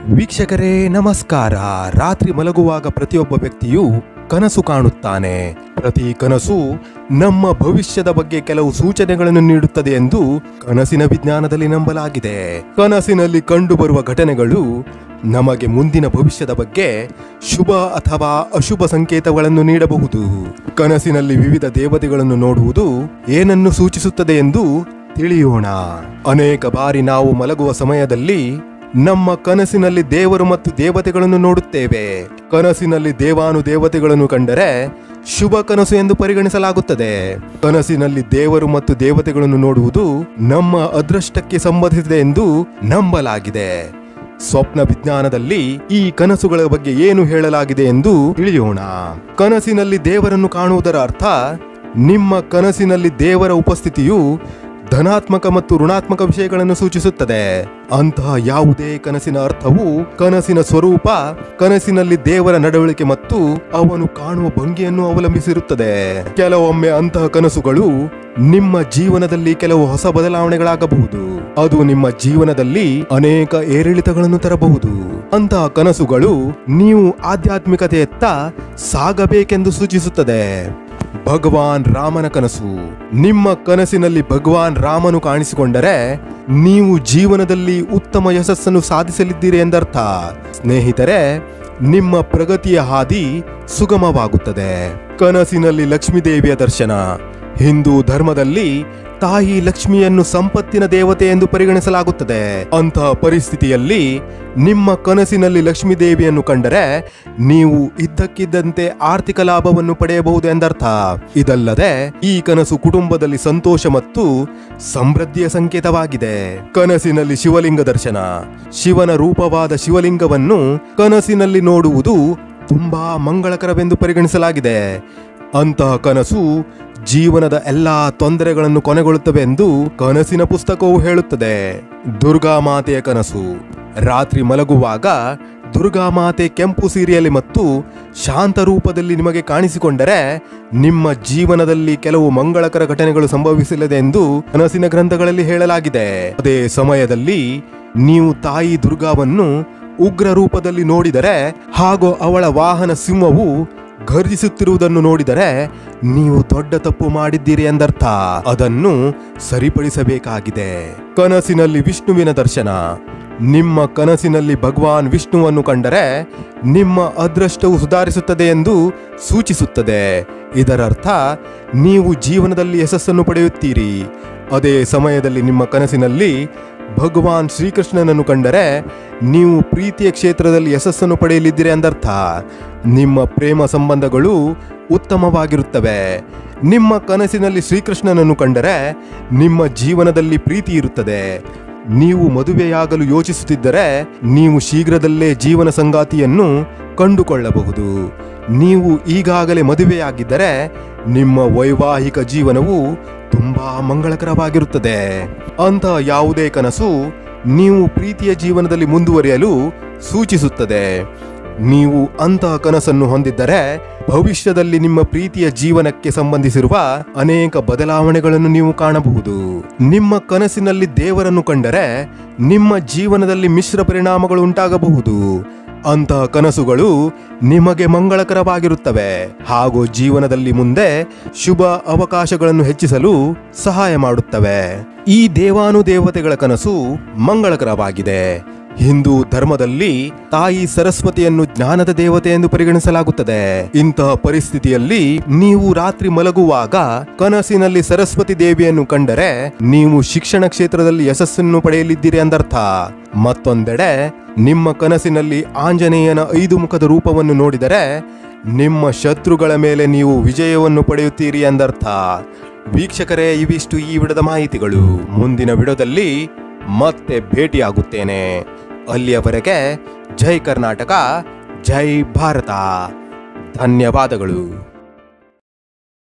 ವೀಕ್ಷಕರೇ ನಮಸ್ಕಾರ. ರಾತ್ರಿ ಮಲಗುವಾಗ ಪ್ರತಿಯೊಬ್ಬ ವ್ಯಕ್ತಿಯು ಕನಸು ಕಾಣುತ್ತಾನೆ. ಪ್ರತಿ ಕನಸು ನಮ್ಮ ಭವಿಷ್ಯದ ಬಗ್ಗೆ ಕೆಲವು ಸೂಚನೆಗಳನ್ನು ನೀಡುತ್ತದೆ ಎಂದು ಕನಸಿನ ವಿಜ್ಞಾನದಲ್ಲಿ ನಂಬಲಾಗಿದೆ. ಕನಸಿನಲ್ಲಿ ಕಂಡುಬರುವ ಘಟನೆಗಳು ನಮಗೆ ಮುಂದಿನ ಭವಿಷ್ಯದ ಬಗ್ಗೆ ಶುಭ ಅಥವಾ ಅಶುಭ ಸಂಕೇತಗಳನ್ನು ನೀಡಬಹುದು. ಕನಸಿನಲ್ಲಿ ವಿವಿಧ ದೇವತೆಗಳನ್ನು ನೋಡುವುದು ಏನನ್ನು ಸೂಚಿಸುತ್ತದೆ ಎಂದು ತಿಳಿಯೋಣ. ಅನೇಕ ಬಾರಿ ನಾವು ಮಲಗುವ ಸಮಯದಲ್ಲಿ ನಮ್ಮ ಕನಸಿನಲ್ಲಿ ದೇವರು ಮತ್ತು ದೇವತೆಗಳನ್ನು ನೋಡುತ್ತೇವೆ. ಕನಸಿನಲ್ಲಿ ದೇವಾನುದೇವತೆಗಳನ್ನು ಕಂಡರೆ ಶುಭ ಕನಸು ಎಂದು ಪರಿಗಣಿಸಲಾಗುತ್ತದೆ. ಕನಸಿನಲ್ಲಿ ದೇವರು ಮತ್ತು ದೇವತೆಗಳನ್ನು ನೋಡುವುದು ನಮ್ಮ ಅದೃಷ್ಟಕ್ಕೆ ಸಂಬಂಧಿಸಿದೆ ಎಂದು ನಂಬಲಾಗಿದೆ. ಸ್ವಪ್ನ ವಿಜ್ಞಾನದಲ್ಲಿ ಈ ಕನಸುಗಳ ಬಗ್ಗೆ ಏನು ಹೇಳಲಾಗಿದೆ ಎಂದು ತಿಳಿಯೋಣ. ಕನಸಿನಲ್ಲಿ ದೇವರನ್ನು ಕಾಣುವುದರ ಅರ್ಥ ನಿಮ್ಮ ಕನಸಿನಲ್ಲಿ ದೇವರ ಉಪಸ್ಥಿತಿಯು ಧನಾತ್ಮಕ ಮತ್ತು ಋಣಾತ್ಮಕ ವಿಷಯಗಳನ್ನು ಸೂಚಿಸುತ್ತದೆ. ಅಂತಹ ಯಾವುದೇ ಕನಸಿನ ಅರ್ಥವು ಕನಸಿನ ಸ್ವರೂಪ, ಕನಸಿನಲ್ಲಿ ದೇವರ ನಡವಳಿಕೆ ಮತ್ತು ಅವನು ಕಾಣುವ ಭಂಗಿಯನ್ನು ಅವಲಂಬಿಸಿರುತ್ತದೆ. ಕೆಲವೊಮ್ಮೆ ಅಂತಹ ಕನಸುಗಳು ನಿಮ್ಮ ಜೀವನದಲ್ಲಿ ಕೆಲವು ಹೊಸ ಬದಲಾವಣೆಗಳಾಗಬಹುದು. ಅದು ನಿಮ್ಮ ಜೀವನದಲ್ಲಿ ಅನೇಕ ಏರಿಳಿತಗಳನ್ನು ತರಬಹುದು. ಅಂತಹ ಕನಸುಗಳು ನೀವು ಆಧ್ಯಾತ್ಮಿಕತೆಯತ್ತ ಸಾಗಬೇಕೆಂದು ಸೂಚಿಸುತ್ತದೆ. ಭಗವಾನ್ ರಾಮನ ಕನಸು. ನಿಮ್ಮ ಕನಸಿನಲ್ಲಿ ಭಗವಾನ್ ರಾಮನು ಕಾಣಿಸಿಕೊಂಡರೆ ನೀವು ಜೀವನದಲ್ಲಿ ಉತ್ತಮ ಯಶಸ್ಸನ್ನು ಸಾಧಿಸಲಿದ್ದೀರಿ ಎಂದರ್ಥ. ಸ್ನೇಹಿತರೆ, ನಿಮ್ಮ ಪ್ರಗತಿಯ ಹಾದಿ ಸುಗಮವಾಗುತ್ತದೆ. ಕನಸಿನಲ್ಲಿ ಲಕ್ಷ್ಮೀದೇವಿಯ ದರ್ಶನ. ಹಿಂದೂ ಧರ್ಮದಲ್ಲಿ ತಾಯಿ ಲಕ್ಷ್ಮಿಯನ್ನು ಸಂಪತ್ತಿನ ದೇವತೆ ಎಂದು ಪರಿಗಣಿಸಲಾಗುತ್ತದೆ. ಅಂತಹ ಪರಿಸ್ಥಿತಿಯಲ್ಲಿ ನಿಮ್ಮ ಕನಸಿನಲ್ಲಿ ಲಕ್ಷ್ಮೀದೇವಿಯನ್ನು ಕಂಡರೆ ನೀವು ಇದ್ದಕ್ಕಿದ್ದಂತೆ ಆರ್ಥಿಕ ಲಾಭವನ್ನು ಪಡೆಯಬಹುದು ಎಂದರ್ಥ. ಇದಲ್ಲದೆ ಈ ಕನಸು ಕುಟುಂಬದಲ್ಲಿ ಸಂತೋಷ ಮತ್ತು ಸಮೃದ್ಧಿಯ ಸಂಕೇತವಾಗಿದೆ. ಕನಸಿನಲ್ಲಿ ಶಿವಲಿಂಗ ದರ್ಶನ. ಶಿವನ ರೂಪವಾದ ಶಿವಲಿಂಗವನ್ನು ಕನಸಿನಲ್ಲಿ ನೋಡುವುದು ತುಂಬಾ ಮಂಗಳಕರವೆಂದು ಪರಿಗಣಿಸಲಾಗಿದೆ. ಅಂತಹ ಕನಸು ಜೀವನದ ಎಲ್ಲಾ ತೊಂದರೆಗಳನ್ನು ಕೊನೆಗೊಳ್ಳುತ್ತವೆ ಎಂದು ಕನಸಿನ ಪುಸ್ತಕವು ಹೇಳುತ್ತದೆ. ದುರ್ಗಾಮಾತೆಯ ಕನಸು. ರಾತ್ರಿ ಮಲಗುವಾಗ ದುರ್ಗಾಮಾತೆ ಕೆಂಪು ಸೀರೆಯಲ್ಲಿ ಮತ್ತು ಶಾಂತ ರೂಪದಲ್ಲಿ ನಿಮಗೆ ಕಾಣಿಸಿಕೊಂಡರೆ ನಿಮ್ಮ ಜೀವನದಲ್ಲಿ ಕೆಲವು ಮಂಗಳಕರ ಘಟನೆಗಳು ಸಂಭವಿಸಲಿದೆ ಎಂದು ಕನಸಿನ ಗ್ರಂಥಗಳಲ್ಲಿ ಹೇಳಲಾಗಿದೆ. ಅದೇ ಸಮಯದಲ್ಲಿ ನೀವು ತಾಯಿ ದುರ್ಗಾವನ್ನು ಉಗ್ರ ರೂಪದಲ್ಲಿ ನೋಡಿದರೆ ಹಾಗೂ ಅವಳ ವಾಹನ ಸಿಂಹವು ಘರ್ಜಿಸುತ್ತಿರುವುದನ್ನು ನೋಡಿದರೆ ನೀವು ದೊಡ್ಡ ತಪ್ಪು ಮಾಡಿದ್ದೀರಿ ಎಂದರ್ಥ. ಅದನ್ನು ಸರಿಪಡಿಸಬೇಕಾಗಿದೆ. ಕನಸಿನಲ್ಲಿ ವಿಷ್ಣುವಿನ ದರ್ಶನ. ನಿಮ್ಮ ಕನಸಿನಲ್ಲಿ ಭಗವಾನ್ ವಿಷ್ಣುವನ್ನು ಕಂಡರೆ ನಿಮ್ಮ ಅದೃಷ್ಟವು ಸುಧಾರಿಸುತ್ತದೆ ಎಂದು ಸೂಚಿಸುತ್ತದೆ. ಇದರರ್ಥ ನೀವು ಜೀವನದಲ್ಲಿ ಯಶಸ್ಸನ್ನು ಪಡೆಯುತ್ತೀರಿ. ಅದೇ ಸಮಯದಲ್ಲಿ ನಿಮ್ಮ ಕನಸಿನಲ್ಲಿ ಭಗವಾನ್ ಶ್ರೀಕೃಷ್ಣನನ್ನು ಕಂಡರೆ ನೀವು ಪ್ರೀತಿಯ ಕ್ಷೇತ್ರದಲ್ಲಿ ಯಶಸ್ಸನ್ನು ಪಡೆಯಲಿದ್ದೀರಿ ಎಂದರ್ಥ. ನಿಮ್ಮ ಪ್ರೇಮ ಸಂಬಂಧಗಳು ಉತ್ತಮವಾಗಿರುತ್ತವೆ. ನಿಮ್ಮ ಕನಸಿನಲ್ಲಿ ಶ್ರೀಕೃಷ್ಣನನ್ನು ಕಂಡರೆ ನಿಮ್ಮ ಜೀವನದಲ್ಲಿ ಪ್ರೀತಿ ಇರುತ್ತದೆ. ನೀವು ಮದುವೆಯಾಗಲು ಯೋಚಿಸುತ್ತಿದ್ದರೆ ನೀವು ಶೀಘ್ರದಲ್ಲೇ ಜೀವನ ಸಂಗಾತಿಯನ್ನು ಕಂಡುಕೊಳ್ಳಬಹುದು. ನೀವು ಈಗಾಗಲೇ ಮದುವೆಯಾಗಿದ್ದರೆ ನಿಮ್ಮ ವೈವಾಹಿಕ ಜೀವನವು ತುಂಬಾ ಮಂಗಳಕರವಾಗಿರುತ್ತದೆ. ಅಂತಹ ಯಾವುದೇ ಕನಸು ನೀವು ಪ್ರೀತಿಯ ಜೀವನದಲ್ಲಿ ಮುಂದುವರಿಯಲು ಸೂಚಿಸುತ್ತದೆ. ನೀವು ಅಂತಹ ಕನಸನ್ನು ಹೊಂದಿದ್ದರೆ ಭವಿಷ್ಯದಲ್ಲಿ ನಿಮ್ಮ ಪ್ರೀತಿಯ ಜೀವನಕ್ಕೆ ಸಂಬಂಧಿಸಿರುವ ಅನೇಕ ಬದಲಾವಣೆಗಳನ್ನು ನೀವು ಕಾಣಬಹುದು. ನಿಮ್ಮ ಕನಸಿನಲ್ಲಿ ದೇವರನ್ನು ಕಂಡರೆ ನಿಮ್ಮ ಜೀವನದಲ್ಲಿ ಮಿಶ್ರ ಪರಿಣಾಮಗಳು ಉಂಟಾಗಬಹುದು. ಅಂತಹ ಕನಸುಗಳು ನಿಮಗೆ ಮಂಗಳಕರವಾಗಿರುತ್ತವೆ ಹಾಗೂ ಜೀವನದಲ್ಲಿ ಮುಂದೆ ಶುಭ ಅವಕಾಶಗಳನ್ನು ಹೆಚ್ಚಿಸಲು ಸಹಾಯ ಮಾಡುತ್ತವೆ. ಈ ದೇವಾನುದೇವತೆಗಳ ಕನಸು ಮಂಗಳಕರವಾಗಿದೆ. ಹಿಂದೂ ಧರ್ಮದಲ್ಲಿ ತಾಯಿ ಸರಸ್ವತಿಯನ್ನು ಜ್ಞಾನದ ದೇವತೆ ಎಂದು ಪರಿಗಣಿಸಲಾಗುತ್ತದೆ. ಇಂತಹ ಪರಿಸ್ಥಿತಿಯಲ್ಲಿ ನೀವು ರಾತ್ರಿ ಮಲಗುವಾಗ ಕನಸಿನಲ್ಲಿ ಸರಸ್ವತಿ ದೇವಿಯನ್ನು ಕಂಡರೆ ನೀವು ಶಿಕ್ಷಣ ಕ್ಷೇತ್ರದಲ್ಲಿ ಯಶಸ್ಸನ್ನು ಪಡೆಯಲಿದ್ದೀರಿ ಎಂದರ್ಥ. ಮತ್ತೊಂದೆಡೆ ನಿಮ್ಮ ಕನಸಿನಲ್ಲಿ ಆಂಜನೇಯನ 5 ಮುಖದ ರೂಪವನ್ನು ನೋಡಿದರೆ ನಿಮ್ಮ ಶತ್ರುಗಳ ಮೇಲೆ ನೀವು ವಿಜಯವನ್ನು ಪಡೆಯುತ್ತೀರಿ ಎಂದರ್ಥ. ವೀಕ್ಷಕರೇ, ಇವಿಷ್ಟು ಈ ವಿಡಿಯೋದ ಮಾಹಿತಿಗಳು. ಮುಂದಿನ ವಿಡಿಯೋದಲ್ಲಿ ಮತ್ತೆ ಭೇಟಿಯಾಗುತ್ತೇನೆ. ಅಲ್ಲಿಯವರೆಗೆ ಜೈ ಕರ್ನಾಟಕ, ಜೈ ಭಾರತ. ಧನ್ಯವಾದಗಳು.